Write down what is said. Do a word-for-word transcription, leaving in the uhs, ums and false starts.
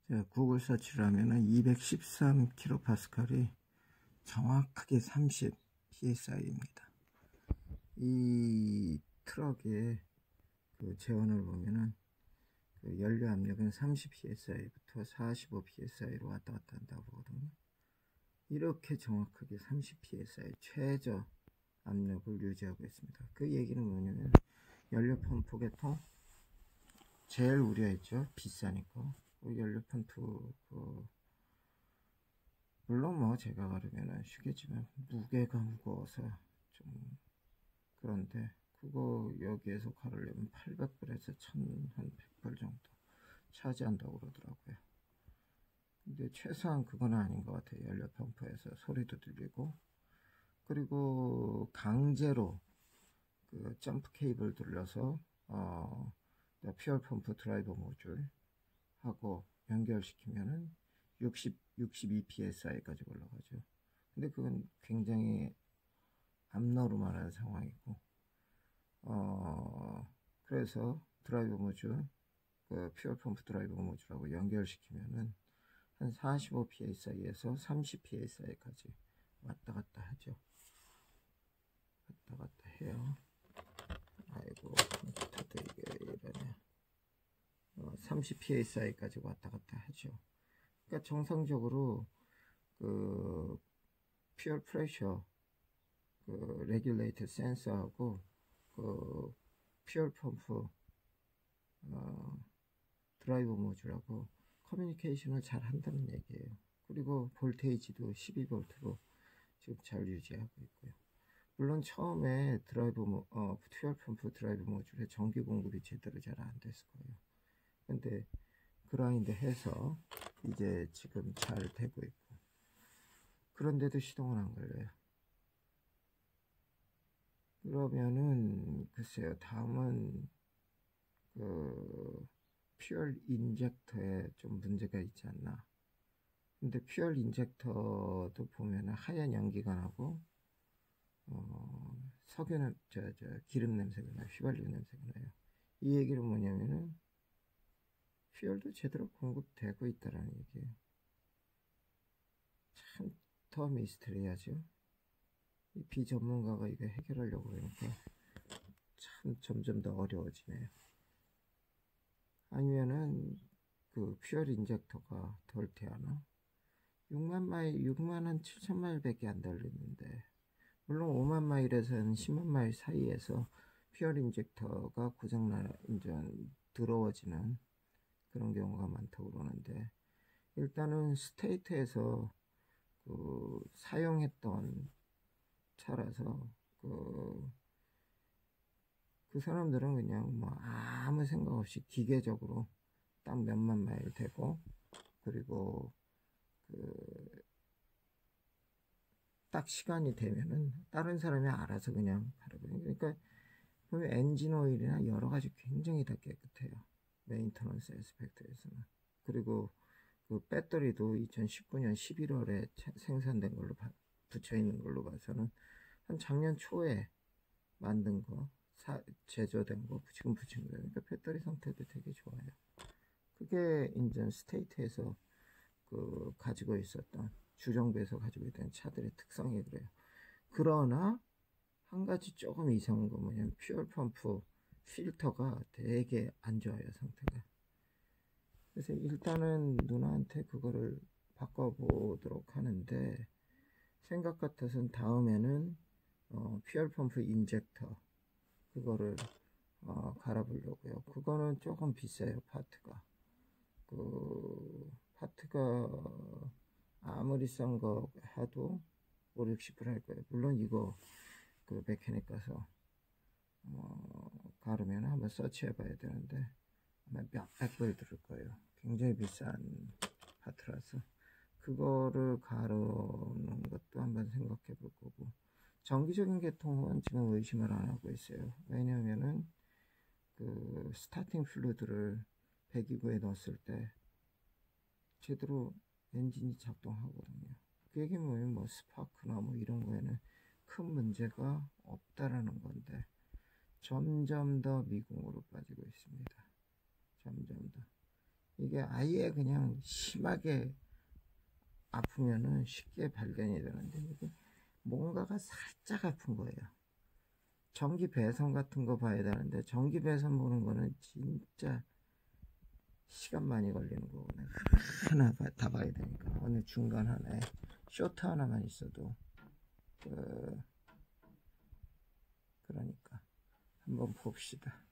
자, 구글 서치를 하면은 이백십삼 킬로파스칼이 정확하게 삼십 피에스아이입니다. 이 트럭의 그 제원을 보면은 그 연료 압력은 삼십 피에스아이부터 사십오 피에스아이로 왔다 갔다 한다고 그러거든요. 이렇게 정확하게 삼십 피에스아이 최저 압력을 유지하고 있습니다. 그 얘기는 뭐냐면 연료 펌프 계통 제일 우려했죠. 비싸니까. 그 연료 펌프 그 물론 뭐 제가 가르면은 쉬겠지만 무게가 무거워서 좀 그런데 그거 여기에서 가르려면 팔백 불에서 천백 불 정도 차지한다고 그러더라고요. 근데 최소한 그건 아닌 것 같아요. 연료 펌프에서 소리도 들리고, 그리고 강제로 그 점프 케이블 돌려서 어 퓨얼 펌프 드라이버 모듈 하고 연결시키면은 육십, 육십이 피에스아이까지 올라가죠. 근데 그건 굉장히 암노르말한 상황이고, 어 그래서 드라이버 모듈, 그 퓨얼 펌프 드라이버 모듈하고 연결시키면은 한 사십오 피에스아이에서 삼십 피에스아이까지 왔다 갔다 하죠. 왔다 갔다 해요. 아이고, 컴퓨터도 이게 이러네. 어, 삼십 피에스아이까지 왔다 갔다 하죠. 그러니까 정상적으로 그 퓨얼 프레셔 그 레귤레이터 센서하고 그 퓨얼 펌프 어, 드라이버 모듈하고 커뮤니케이션을 잘 한다는 얘기예요. 그리고 볼테이지도 십이 볼트로 지금 잘 유지하고 있고요. 물론 처음에 드라이브 모, 어, 퓨얼 펌프 드라이브 모듈에 전기 공급이 제대로 잘 안 됐을 거예요. 근데 그라인드 해서 이제 지금 잘 되고 있고, 그런데도 시동은 안 걸려요. 그러면은 글쎄요, 다음은 그 퓨얼 인젝터에 좀 문제가 있지 않나. 근데 퓨얼 인젝터도 보면은 하얀 연기가 나고 어, 석유는 저, 저 기름 냄새가 나요. 휘발유 냄새가 나요. 이 얘기는 뭐냐면은 퓨얼도 제대로 공급되고 있다라는 얘기예요. 참 더 미스터리하죠. 이 비전문가가 이거 해결하려고 그러니까 참 점점 더 어려워지네요. 아니면은 그 퓨얼 인젝터가 덜 태어나? 육만 마일, 육만 한 칠천 마일밖에 안 달렸는데, 물론 오만 마일에서는 십만 마일 사이에서 퓨얼 인젝터가 고장나 이제 더러워지는 그런 경우가 많다고 그러는데, 일단은 스테이트에서 그 사용했던 차라서 그, 그 사람들은 그냥 뭐 아무 생각 없이 기계적으로 딱 몇만 마일 되고, 그리고 그 딱 시간이 되면은 다른 사람이 알아서 그냥 가르거든요. 그러니까 보면 엔진 오일이나 여러 가지 굉장히 다 깨끗해요. 메인터넌스 에스펙트에서는. 그리고 그 배터리도 이천십구 년 십일월에 생산된 걸로 봐, 붙여 있는 걸로 봐서는 한 작년 초에 만든 거, 사, 제조된 거 지금 붙인 거예요. 그러니까 배터리 상태도 되게 좋아요. 그게 이제 스테이트에서 그 가지고 있었던, 주정부에서 가지고 있던 차들의 특성이 그래요. 그러나 한 가지 조금 이상한 건 뭐냐면 퓨얼 펌프 필터가 되게 안 좋아요, 상태가. 그래서 일단은 누나한테 그거를 바꿔보도록 하는데, 생각 같아서는 다음에는 어, 퓨얼 펌프 인젝터 그거를 어, 갈아보려고요. 그거는 조금 비싸요, 파트가. 그 파트가 아무리 싼 거 해도 오륙십 불 할 거예요. 물론 이거 그 메케닉 가서 어, 가르면 한번 서치해 봐야 되는데 아마 몇백 불 들을 거예요. 굉장히 비싼 파트라서 그거를 가르는 것도 한번 생각해 볼 거고, 정기적인 개통은 지금 의심을 안 하고 있어요. 왜냐면은 그 스타팅 플루드를 배기구에 넣었을 때 제대로 엔진이 작동하거든요. 그 얘기는 뭐냐면 뭐 스파크나 뭐 이런 거에는 큰 문제가 없다라는 건데, 점점 더 미궁으로 빠지고 있습니다. 점점 더. 이게 아예 그냥 심하게 아프면은 쉽게 발견이 되는데 이게 뭔가가 살짝 아픈 거예요. 전기 배선 같은 거 봐야 되는데 전기 배선 보는 거는 진짜 시간 많이 걸리는 거거든요. 하나 다 봐야 되니까 어느 중간 하나에 쇼트 하나만 있어도 그 그러니까 한번 봅시다.